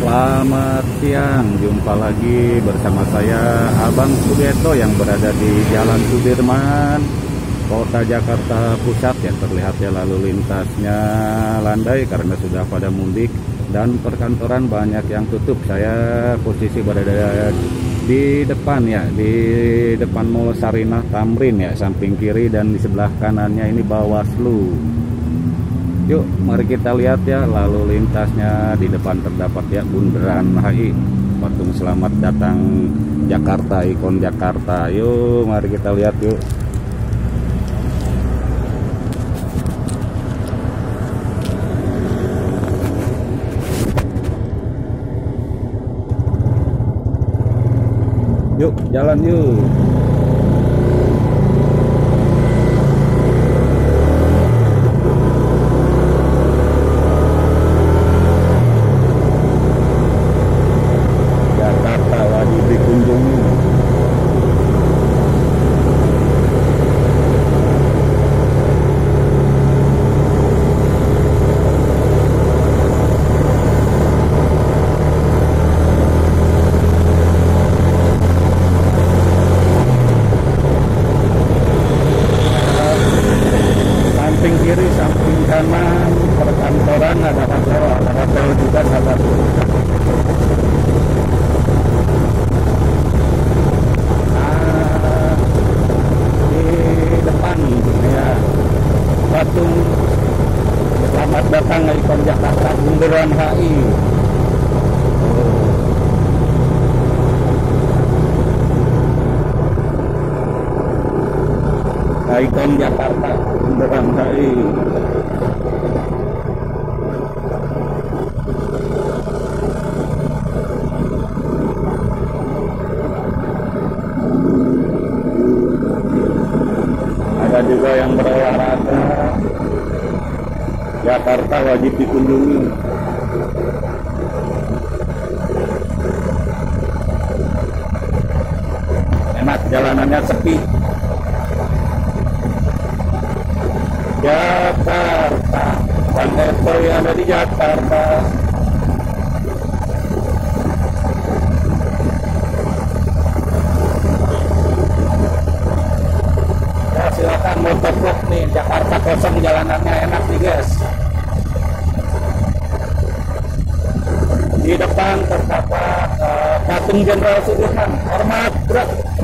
Selamat siang, jumpa lagi bersama saya Abang Sugeto yang berada di Jalan Sudirman, Kota Jakarta Pusat. Ya, terlihat ya lalu lintasnya landai karena sudah pada mudik dan perkantoran banyak yang tutup. Saya posisi berada di depan ya, di depan Mall Sarinah Tamrin ya, samping kiri, dan di sebelah kanannya ini Bawaslu. Yuk, mari kita lihat ya lalu lintasnya. Di depan terdapat ya Bundaran HI, patung selamat datang Jakarta, ikon Jakarta. Yuk, mari kita lihat yuk. Yuk, jalan yuk. Jakarta wajib dikunjungi. Samping kiri, samping kanan perkantoran ada hotel juga sahabat. Di depan ya patung selamat datang ikon Jakarta, Bundaran HI. Ikon Jakarta, Bundaran HI. Ada juga yang berolahraga. Jakarta wajib dikunjungi. Enak, jalanannya sepi. Jakarta, Bang Eto yang ada di Jakarta. Ya, silakan motovlog nih, Jakarta kosong, jalanannya enak nih guys. Di depan terdapat patung Jenderal Sudirman. Hormat, bro.